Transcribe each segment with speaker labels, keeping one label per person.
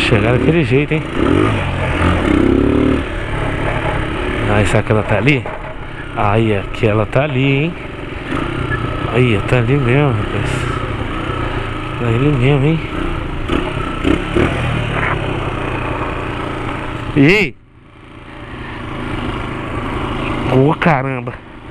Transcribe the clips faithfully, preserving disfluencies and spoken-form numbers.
Speaker 1: Chegar daquele jeito, hein? Aí, será que ela tá ali? Aí, aqui ela tá ali, hein? Aí, tá ali mesmo, rapaz. Tá ali mesmo, hein? E ô, oh, caramba.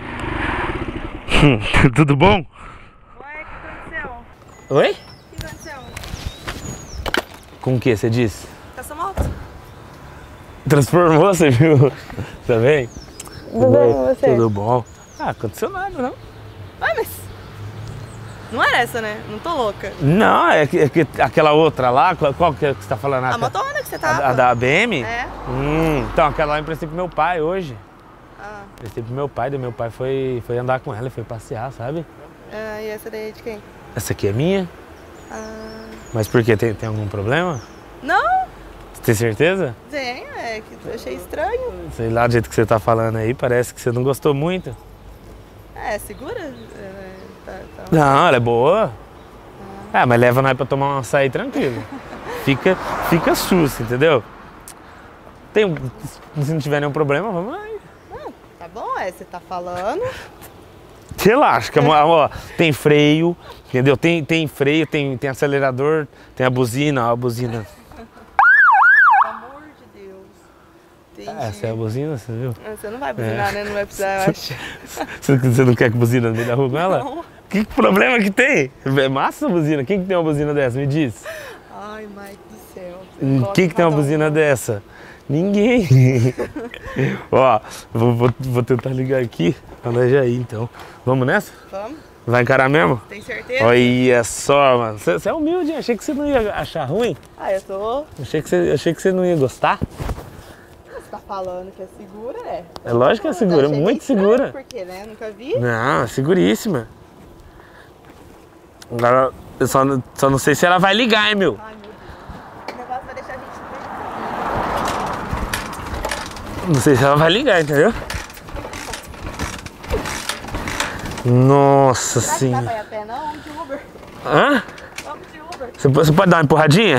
Speaker 1: Tudo bom?
Speaker 2: Ué, o que aconteceu?
Speaker 1: Oi?
Speaker 2: O que aconteceu?
Speaker 1: Com o que você disse?
Speaker 2: Com essa moto?
Speaker 1: Transformou, você viu? Tá bem?
Speaker 2: Tudo bem com você?
Speaker 1: Tudo bom. Ah, aconteceu nada, não.
Speaker 2: Ué, mas... Não era essa, né? Não tô louca.
Speaker 1: Não, é que, é que aquela outra lá, qual, qual que, é que você tá falando?
Speaker 2: A motona que você tava?
Speaker 1: A, a da B M?
Speaker 2: É.
Speaker 1: Hum, então, aquela lá eu emprestei pro meu pai hoje.
Speaker 2: Ah.
Speaker 1: Emprestei pro meu pai, daí meu pai foi, foi andar com ela e foi passear, sabe?
Speaker 2: Ah, e essa daí é de quem?
Speaker 1: Essa aqui é minha.
Speaker 2: Ah.
Speaker 1: Mas por quê? Tem, tem algum problema?
Speaker 2: Não!
Speaker 1: Você tem certeza?
Speaker 2: Tem, é que eu achei estranho.
Speaker 1: Sei lá, do jeito que você tá falando aí, parece que você não gostou muito.
Speaker 2: É, segura? É, tá, tá.
Speaker 1: Não, ela é boa. Ah, mas leva nós pra tomar um açaí tranquilo. Fica, fica susto, entendeu? Tem, se não tiver nenhum problema, vamos aí.
Speaker 2: Não, tá bom, é, você tá falando.
Speaker 1: Relaxa, que, ó, tem freio, entendeu? Tem, tem freio, tem, tem acelerador, tem a buzina, ó, a buzina.
Speaker 2: Pelo amor de Deus. Entendi.
Speaker 1: Essa é a buzina, você viu?
Speaker 2: Você não vai buzinar, é. né? Não vai precisar, eu acho.
Speaker 1: Você não quer que buzina no meio da rua com ela?
Speaker 2: Não.
Speaker 1: Que problema que tem? É massa a buzina. Quem que tem uma buzina dessa? Me diz.
Speaker 2: Ai, Mike do céu.
Speaker 1: Quem que tem uma buzina dessa? Ninguém. Ó, vou, vou, vou tentar ligar aqui pra nós já ir, então. Vamos nessa?
Speaker 2: Vamos?
Speaker 1: Vai encarar mesmo?
Speaker 2: Tem certeza?
Speaker 1: Olha só, mano. Você, você é humilde, hein? Achei que você não ia achar ruim.
Speaker 2: Ah, eu tô...
Speaker 1: Achei que você, achei que você não ia gostar.
Speaker 2: Você tá falando que é segura, é?
Speaker 1: É lógico que é segura, muito segura.
Speaker 2: Por quê, né? Nunca vi.
Speaker 1: Não, é seguríssima. Agora, eu só, não- só não sei se ela vai ligar, hein, meu.
Speaker 2: Ai, meu Deus. O negócio vai deixar a gente no
Speaker 1: Não sei se ela vai ligar, entendeu? Nossa
Speaker 2: Será que dá pra
Speaker 1: senhora.
Speaker 2: ir a pé, não? Vamos de Uber.
Speaker 1: Hã?
Speaker 2: Vamos de Uber.
Speaker 1: Você, você pode dar uma empurradinha?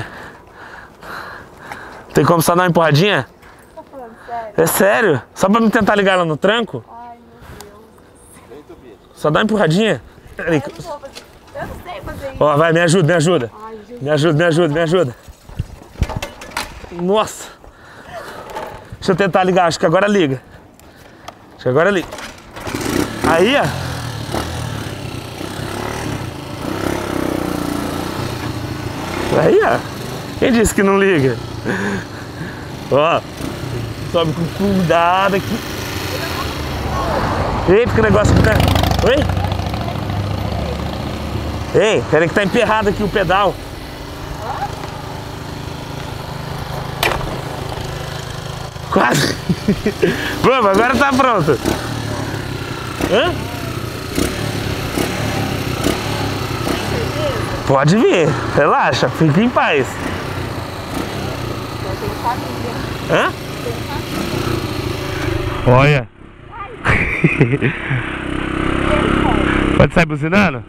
Speaker 1: Tem como só dar uma empurradinha?
Speaker 2: Tô falando sério.
Speaker 1: É sério? Só pra me tentar ligar ela no tranco?
Speaker 2: Ai, meu Deus.
Speaker 1: Só dá uma empurradinha? Peraí.
Speaker 2: Eu não vou fazer. Eu não sei fazer isso.
Speaker 1: Ó, vai, me ajuda, me ajuda.
Speaker 2: Ai, gente.
Speaker 1: Me ajuda, me ajuda, me ajuda. Nossa. Deixa eu tentar ligar, acho que agora liga. Acho que agora liga. Aí, ó. Aí, ó. Quem disse que não liga? Ó. Sobe com cuidado aqui. Eita, que negócio que tá... Oi? Ei, peraí que tá emperrado aqui o pedal. Quase. Vamos, agora tá pronto. Hã? Pode vir, relaxa, fica em paz.
Speaker 2: Eu tenho família.
Speaker 1: Hã? Olha. Pode sair buzinando?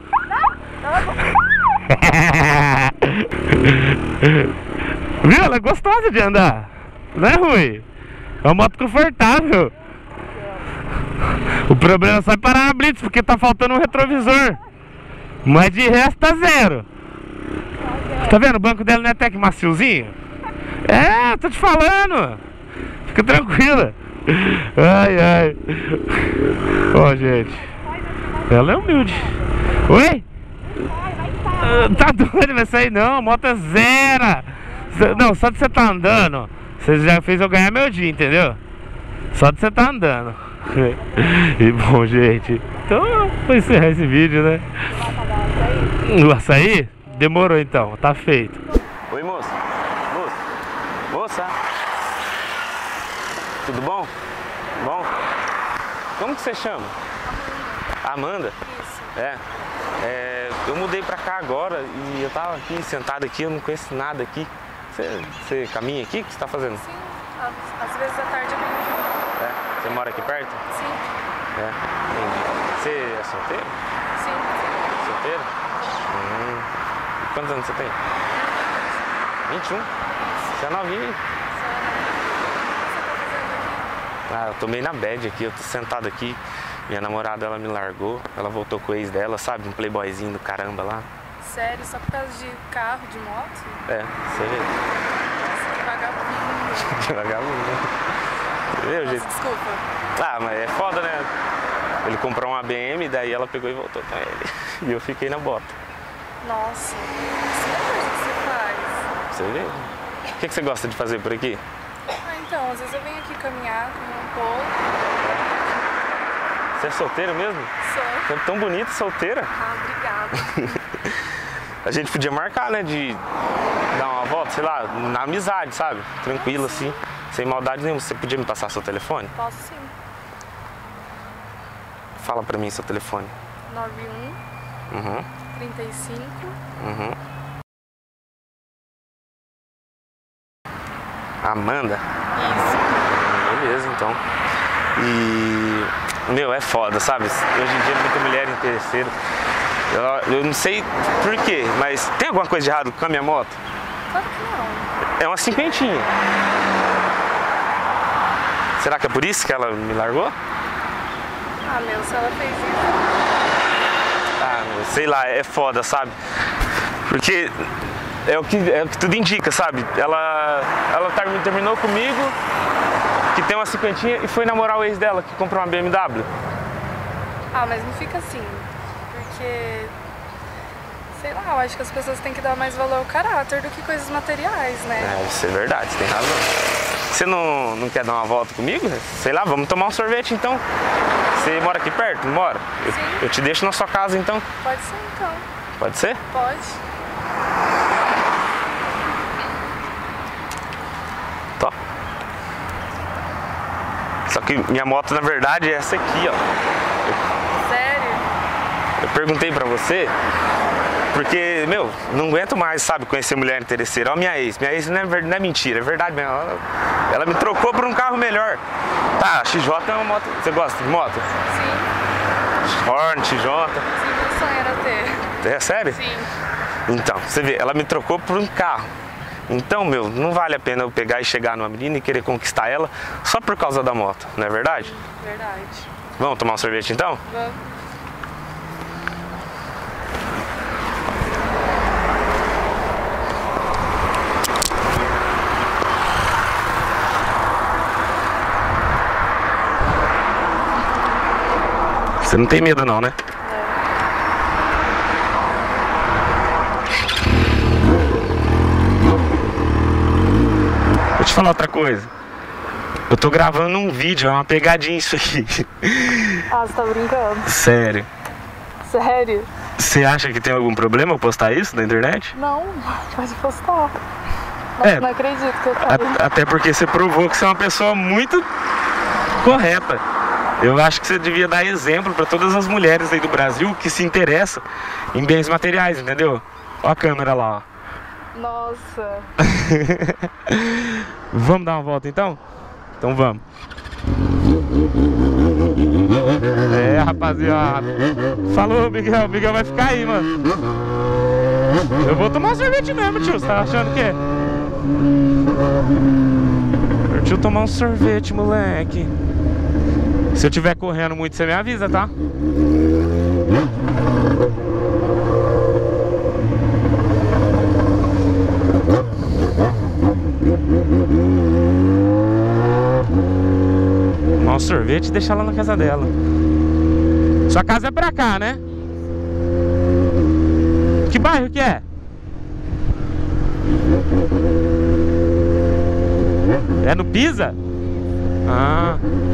Speaker 1: Viu? Ela é gostosa de andar. Não é ruim. É uma moto confortável. O problema é só parar na blitz, porque tá faltando um retrovisor. Mas de resto tá zero. Tá vendo? O banco dela não é até que maciozinho? É, tô te falando. Fica tranquila. Ai, ai. Ó, gente. Ela é humilde. Oi? Ah, tá doido, vai sair não. A moto é zero. Não, só de você tá andando, você já fez eu ganhar meu dia, entendeu? Só de você tá andando. E bom, gente, então vou encerrar esse vídeo, né? O açaí? Demorou então, tá feito. Oi, moça. Moça. Moça. Tudo bom? Bom? Como que você chama? Amanda. Isso. É. É, eu mudei pra cá agora e eu tava aqui, sentado aqui, eu não conheço nada aqui. Você, você caminha aqui? O que você tá fazendo?
Speaker 2: Sim, às vezes à tarde eu venho junto.
Speaker 1: É? Você mora aqui perto?
Speaker 2: Sim.
Speaker 1: É, entendi. Você é solteiro?
Speaker 2: Sim.
Speaker 1: Solteiro? Hum. Quantos anos você tem? vinte e um? Você é novinho. Ah, eu tô meio na bad aqui, eu tô sentado aqui. Minha namorada, ela me largou, ela voltou com o ex dela, sabe? Um playboyzinho do caramba lá.
Speaker 2: Sério? Só por causa de carro, de moto?
Speaker 1: É, você vê.
Speaker 2: Nossa, que vagabundo.
Speaker 1: Que vagabundo. Entendeu,
Speaker 2: Nossa,
Speaker 1: gente?
Speaker 2: desculpa.
Speaker 1: Ah, mas é foda, né? Ele comprou uma B M, daí ela pegou e voltou com ele. E eu fiquei na bota.
Speaker 2: Nossa, isso é coisa que você faz.
Speaker 1: Você vê? O que, que você gosta de fazer por aqui?
Speaker 2: Ah, então, às vezes eu venho aqui caminhar, comer um pouco.
Speaker 1: Você é solteira mesmo?
Speaker 2: Sou.
Speaker 1: É tão bonita, solteira.
Speaker 2: Ah, obrigada.
Speaker 1: A gente podia marcar, né, de dar uma volta, sei lá, na amizade, sabe? Tranquilo, assim, sem maldade nenhuma. Você podia me passar seu telefone?
Speaker 2: Posso sim.
Speaker 1: Fala pra mim seu telefone.
Speaker 2: nove um,
Speaker 1: Uhum,
Speaker 2: trinta e cinco.
Speaker 1: uhum. Amanda?
Speaker 2: Isso.
Speaker 1: Beleza, então. E, meu, é foda, sabe? Hoje em dia muita mulher interesseira. Eu, eu não sei por quê, mas tem alguma coisa de errado com a minha moto?
Speaker 2: Claro que não.
Speaker 1: É uma cinquentinha. Será que é por isso que ela me largou?
Speaker 2: Ah, meu, se ela fez isso...
Speaker 1: Ah, meu, sei lá, é foda, sabe? Porque é o que, é o que tudo indica, sabe? Ela, ela terminou comigo, que tem uma cinquentinha, e foi namorar o ex dela, que comprou uma B M W.
Speaker 2: Ah, mas não fica assim. Porque... sei lá, eu acho que as pessoas têm que dar mais valor ao caráter do que coisas materiais, né?
Speaker 1: É, isso é verdade, você tem razão. Você não, não quer dar uma volta comigo? Sei lá, vamos tomar um sorvete então. Você mora aqui perto? Não mora? Eu,
Speaker 2: Sim.
Speaker 1: eu te deixo na sua casa então.
Speaker 2: Pode ser então.
Speaker 1: Pode ser?
Speaker 2: Pode.
Speaker 1: Tó. Só que minha moto na verdade é essa aqui, ó.
Speaker 2: Sério?
Speaker 1: Eu perguntei pra você porque, meu, não aguento mais, sabe, conhecer mulher interesseira. Ó, minha ex. Minha ex não é, ver- não é mentira, é verdade mesmo. Ela, ela me trocou por um carro melhor. Tá, X J é uma moto. Você gosta de moto?
Speaker 2: Sim.
Speaker 1: Horn, X J.
Speaker 2: Sim, meu sonho era ter.
Speaker 1: É sério?
Speaker 2: Sim.
Speaker 1: Então, você vê, ela me trocou por um carro. Então, meu, não vale a pena eu pegar e chegar numa menina e querer conquistar ela só por causa da moto, não é verdade?
Speaker 2: Verdade.
Speaker 1: Vamos tomar um sorvete então?
Speaker 2: Vamos.
Speaker 1: Você não tem medo não, né? Vou te falar outra coisa. Eu tô gravando um vídeo, é uma pegadinha isso aqui.
Speaker 2: Ah, você tá brincando?
Speaker 1: Sério.
Speaker 2: Sério?
Speaker 1: Você acha que tem algum problema eu postar isso na internet?
Speaker 2: Não, pode postar. Nossa,
Speaker 1: É.
Speaker 2: não acredito que eu caí.
Speaker 1: A- Até porque você provou que você é uma pessoa muito correta. Eu acho que você devia dar exemplo para todas as mulheres aí do Brasil que se interessam em bens materiais, entendeu? Ó a câmera lá, ó.
Speaker 2: Nossa.
Speaker 1: Vamos dar uma volta então? Então vamos. É, rapaziada. Falou, Miguel. Miguel vai ficar aí, mano. Eu vou tomar um sorvete mesmo, tio. Você tá achando que é? Partiu tomar um sorvete, moleque. Se eu tiver correndo muito, você me avisa, tá? Tomar um sorvete e deixar lá na casa dela. Sua casa é pra cá, né? Que bairro que é? É no Pisa? Ah.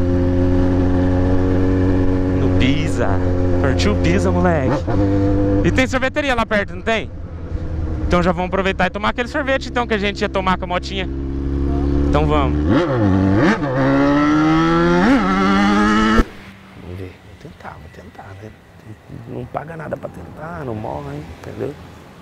Speaker 1: No Pisa. Partiu o Pisa, moleque. E tem sorveteria lá perto, não tem? Então já vamos aproveitar e tomar aquele sorvete então que a gente ia tomar com a motinha. Então vamos. Vamos ver. Vou tentar, vou tentar, né? Não paga nada pra tentar, não morre, entendeu?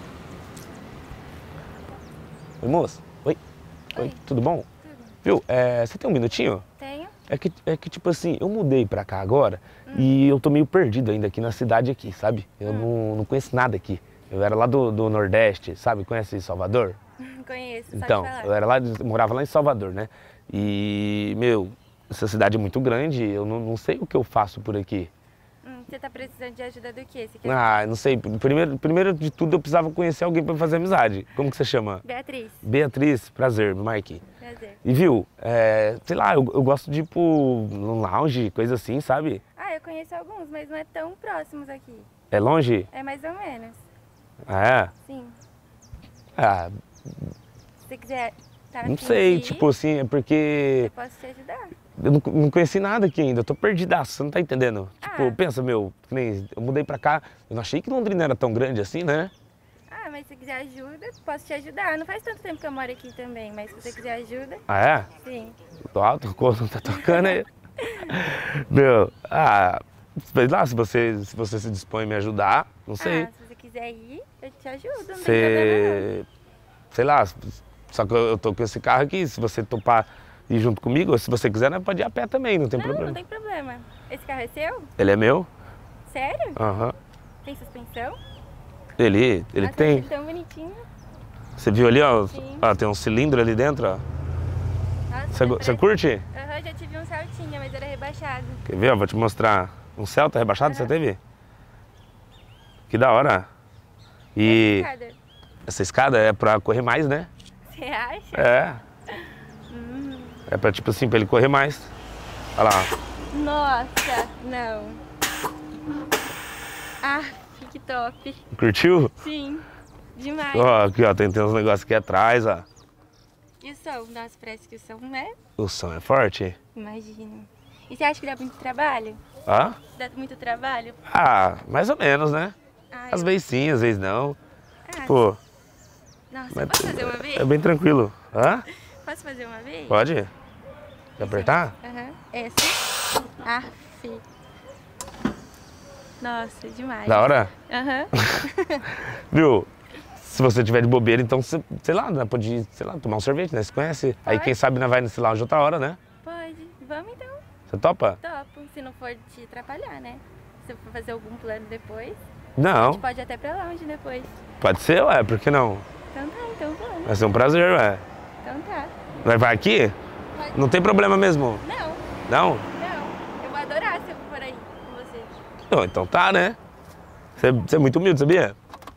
Speaker 1: Oi, moço. Oi. Oi,
Speaker 3: Oi.
Speaker 1: tudo bom?
Speaker 3: Tudo.
Speaker 1: Viu, é, você tem um minutinho?
Speaker 3: Tenho.
Speaker 1: É que, é que, tipo assim, eu mudei pra cá agora e eu tô meio perdido ainda aqui na cidade aqui, sabe? Eu não, não conheço nada aqui. Eu era lá do, do Nordeste, sabe? Conhece Salvador?
Speaker 2: Conheço, só
Speaker 3: Então,
Speaker 2: de falar.
Speaker 3: eu era lá, de- morava lá em Salvador, né? E, meu, essa cidade é muito grande, eu não, não sei o que eu faço por aqui.
Speaker 2: Hum, você tá precisando de ajuda do quê? Você quer...
Speaker 3: Ah, não sei. Primeiro, primeiro de tudo, eu precisava conhecer alguém para fazer amizade. Como que você chama?
Speaker 2: Beatriz,
Speaker 3: Beatriz, prazer, Mike.
Speaker 2: prazer.
Speaker 3: E viu, é, sei lá, eu, eu gosto de ir pro num lounge, coisa assim, sabe?
Speaker 2: Ah, eu conheço alguns, mas não é tão próximos aqui.
Speaker 3: É longe?
Speaker 2: É mais ou menos.
Speaker 3: Ah,
Speaker 2: Sim.
Speaker 3: é? Ah,
Speaker 2: Se você quiser... Tá
Speaker 3: não
Speaker 2: afim
Speaker 3: sei,
Speaker 2: de ir,
Speaker 3: tipo assim, é porque
Speaker 2: eu posso te ajudar.
Speaker 3: eu não, não conheci nada aqui ainda, eu tô perdidaço, você não tá entendendo? Tipo,
Speaker 2: Ah.
Speaker 3: pensa, meu, que nem eu mudei pra cá, eu não achei que Londrina era tão grande assim, né?
Speaker 2: Ah, mas se quiser ajuda, posso te ajudar. Não faz tanto tempo que eu moro aqui também, mas se você quiser ajuda,
Speaker 3: Ah, é?
Speaker 2: sim.
Speaker 3: Tô alto, tocou, não tá tocando aí. Meu, ah, sei lá, se você, se você se dispõe a me ajudar, não sei.
Speaker 2: Ah, se você quiser ir, eu te ajudo, não tem problema
Speaker 3: Você, sei lá, só que eu eu tô com esse carro aqui, se você topar ir junto comigo, ou se você quiser, nós pode ir a pé também, não tem
Speaker 2: não. Não,
Speaker 3: problema.
Speaker 2: não tem problema. Esse carro é seu?
Speaker 3: Ele é meu?
Speaker 2: Sério?
Speaker 3: Aham.
Speaker 2: Tem suspensão?
Speaker 3: Ele, ele
Speaker 2: Nossa,
Speaker 3: tem.
Speaker 2: achei tão bonitinho.
Speaker 3: Você viu ali, ó,
Speaker 2: Sim.
Speaker 3: ó, tem um cilindro ali dentro, ó.
Speaker 2: Nossa,
Speaker 3: Você, go- você
Speaker 2: parece-
Speaker 3: curte?
Speaker 2: Aham, já tive um Celtinha, mas era rebaixado.
Speaker 3: Quer ver? Eu vou te mostrar. Um Celta rebaixado, você
Speaker 2: Aham.
Speaker 3: teve? Que da hora. E
Speaker 2: Cada.
Speaker 3: essa escada é pra correr mais, né?
Speaker 2: Você acha?
Speaker 3: É.
Speaker 2: Hum.
Speaker 3: É pra, tipo assim, pra ele correr mais. Olha lá.
Speaker 2: Nossa, não. Ah, que top.
Speaker 3: Curtiu?
Speaker 2: Sim, demais.
Speaker 3: Ó, aqui, ó, tem, tem uns negócios aqui atrás, ó.
Speaker 2: E o som? Nossa, parece que o som, né?
Speaker 3: O som é forte?
Speaker 2: Imagino. E você acha que dá muito trabalho?
Speaker 3: Hã?
Speaker 2: Dá muito trabalho?
Speaker 3: Ah, mais ou menos, né?
Speaker 2: Ah,
Speaker 3: Às
Speaker 2: eu-
Speaker 3: vezes sim, às vezes não.
Speaker 2: Ah,
Speaker 3: Pô,
Speaker 2: nossa,
Speaker 3: mas
Speaker 2: posso fazer uma vez?
Speaker 3: é bem tranquilo. Hã?
Speaker 2: Posso fazer uma vez?
Speaker 3: Pode? Quer apertar?
Speaker 2: Aham. Essa. Ah, fi. Nossa, demais.
Speaker 3: Da hora?
Speaker 2: Aham.
Speaker 3: Viu? Se você tiver de bobeira, então, você, sei lá, né, pode ir, sei lá, tomar um sorvete, né? Você conhece? Aí
Speaker 2: Pode.
Speaker 3: quem sabe não vai nesse lounge outra hora, né?
Speaker 2: Pode. Vamos então.
Speaker 3: Você topa?
Speaker 2: Topo. Se não for te atrapalhar, né? Se eu for fazer algum plano depois, a
Speaker 3: Não,
Speaker 2: gente pode ir até pra longe depois.
Speaker 3: pode ser, ué, por que não?
Speaker 2: Então tá, então vamos.
Speaker 3: Vai ser um prazer, ué.
Speaker 2: Então tá.
Speaker 3: Vai, vai aqui?
Speaker 2: Pode.
Speaker 3: Não tem problema mesmo?
Speaker 2: Não,
Speaker 3: Não?
Speaker 2: não. Eu vou adorar se eu for por aí com você.
Speaker 3: Não, então tá, né? Você, você é muito humilde, sabia?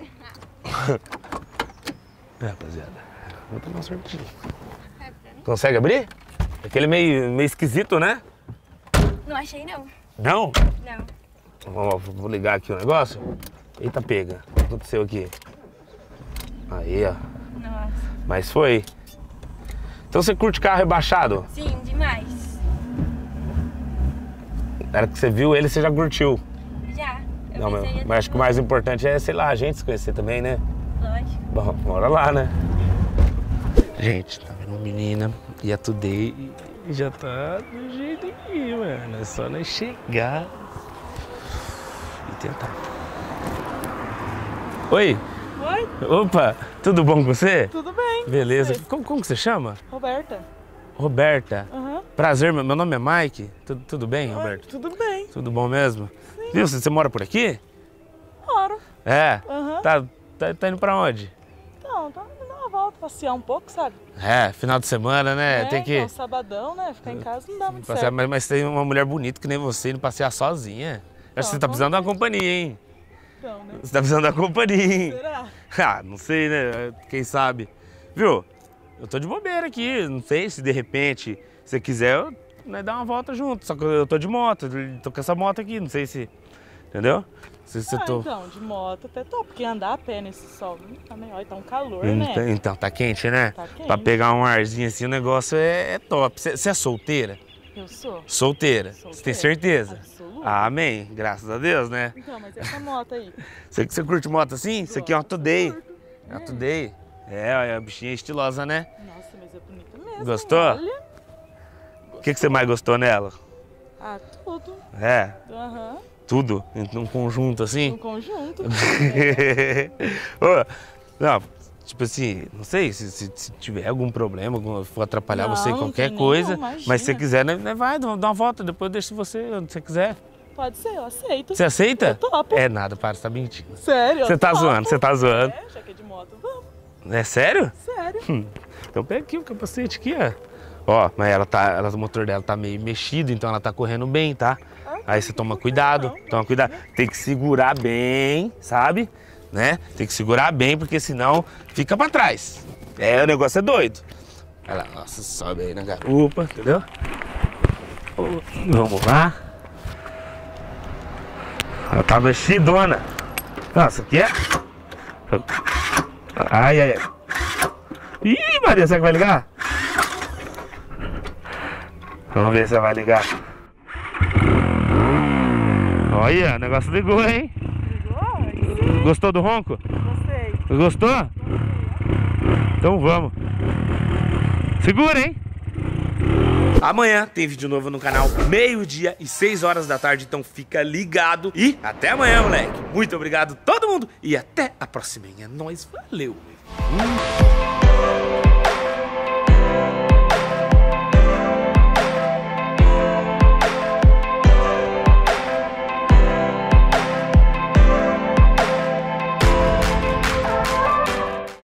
Speaker 3: É, rapaziada, vou tomar um sorvetinho.
Speaker 2: Sabe pra mim?
Speaker 3: Consegue abrir? Aquele meio, meio esquisito, né?
Speaker 2: Não achei não.
Speaker 3: Não?
Speaker 2: Não.
Speaker 3: Ó, vou ligar aqui o negócio. Eita, pega. O que aconteceu aqui? Aí, ó.
Speaker 2: Nossa.
Speaker 3: Mas foi. Então você curte carro rebaixado?
Speaker 2: Sim, demais.
Speaker 3: Na hora que você viu ele, você já curtiu.
Speaker 2: Já. Eu
Speaker 3: Não, mas,
Speaker 2: pensei em
Speaker 3: mas acho que o mais importante é, sei lá, a gente se conhecer também, né?
Speaker 2: Lógico.
Speaker 3: Bom, bora lá, né? Gente, tá vendo uma menina e a Today e já tá do jeito aqui, mano. É só nós chegar e tentar. Oi!
Speaker 4: Oi,
Speaker 3: Opa! Tudo bom com você?
Speaker 4: tudo bem?
Speaker 3: Beleza.
Speaker 4: Oi.
Speaker 3: Como, como que você chama?
Speaker 4: Roberta.
Speaker 3: Roberta.
Speaker 4: Aham.
Speaker 3: Prazer, meu meu nome é Mike. Tudo, tudo bem,
Speaker 4: Oi,
Speaker 3: Roberto?
Speaker 4: tudo bem.
Speaker 3: Tudo bom mesmo? Viu, você, você mora por aqui?
Speaker 4: Moro.
Speaker 3: É.
Speaker 4: Aham.
Speaker 3: Tá, tá, tá indo pra onde?
Speaker 4: Então, tô indo dar uma volta, passear um pouco, sabe?
Speaker 3: É, final de semana, né? Tem que
Speaker 4: Então, sabadão, né? Ficar em casa não dá muito
Speaker 3: passear,
Speaker 4: certo.
Speaker 3: mas, mas tem uma mulher bonita que nem você indo passear sozinha. Acho que você tá
Speaker 4: Não,
Speaker 3: precisando de uma companhia, hein?
Speaker 4: Então, né?
Speaker 3: Você tá precisando de uma companhia, hein?
Speaker 4: Será?
Speaker 3: Ah, não sei, né? Quem sabe. Viu? Eu tô de bobeira aqui. Não sei se de repente, se você quiser, eu, né, dar uma volta junto. Só que eu tô de moto, tô com essa moto aqui, não sei se. Entendeu? Se você
Speaker 4: Ah,
Speaker 3: tô.
Speaker 4: então, de moto até top, porque andar a pé nesse sol hum, também, olha, tá um calor,
Speaker 3: Então,
Speaker 4: né?
Speaker 3: então, tá quente, né?
Speaker 4: Tá quente.
Speaker 3: Pra pegar um arzinho assim, o negócio é, é top. Você você é solteira?
Speaker 4: Eu sou.
Speaker 3: Solteira. Você tem
Speaker 4: Solteira.
Speaker 3: certeza?
Speaker 4: Absoluta.
Speaker 3: Ah, amém. Graças a Deus, né?
Speaker 4: Então, mas essa moto aí?
Speaker 3: Você, você curte moto assim? Isso aqui é uma Today.
Speaker 4: Curto.
Speaker 3: É uma Today. É, olha, a bichinha é estilosa, né?
Speaker 4: Nossa, mas é bonita mesmo.
Speaker 3: Gostou?
Speaker 4: Olha.
Speaker 3: O que, que você mais gostou nela?
Speaker 4: Ah, tudo.
Speaker 3: É,
Speaker 4: Aham.
Speaker 3: tudo? Em um conjunto
Speaker 4: Um
Speaker 3: assim?
Speaker 4: conjunto.
Speaker 3: Ô, não, tipo assim, não sei se, se- se tiver algum problema, algum- for atrapalhar
Speaker 4: Não,
Speaker 3: você em
Speaker 4: não
Speaker 3: qualquer
Speaker 4: tem
Speaker 3: coisa,
Speaker 4: nenhum,
Speaker 3: mas se você
Speaker 4: imagina.
Speaker 3: quiser, né, né, vai, dá uma volta, depois eu deixo você onde você quiser.
Speaker 4: Pode ser, eu aceito.
Speaker 3: Você aceita?
Speaker 4: Eu topo.
Speaker 3: É nada, para, você tá mentindo.
Speaker 4: Sério? eu
Speaker 3: Você tá
Speaker 4: topo.
Speaker 3: zoando, você tá zoando.
Speaker 4: É, já que é de moto, vamos.
Speaker 3: É sério?
Speaker 4: Sério. sério.
Speaker 3: Hum. Então pega aqui o capacete aqui, ó. Ó, mas ela tá, ela, o motor dela tá meio mexido, então ela tá correndo bem, tá? Aí você toma cuidado, toma cuidado. Tem que segurar bem, sabe? Né? Tem que segurar bem, porque senão fica pra trás. É, o negócio é doido. Olha lá, nossa, sobe aí na garupa, entendeu? Vamos lá. Ela tá mexidona. Nossa, aqui é... Ai, ai, ai. Ih, Maria, será que vai ligar? Vamos ver se vai ligar. Olha, o negócio ligou, hein?
Speaker 4: Ligou?
Speaker 3: Gostou do ronco?
Speaker 4: Gostei.
Speaker 3: Gostou? Então vamos. Segura, hein? Amanhã tem vídeo novo no canal, meio-dia e seis horas da tarde, então fica ligado. E até amanhã, moleque. Muito obrigado a todo mundo e até a próxima. É nóis, valeu. Hum.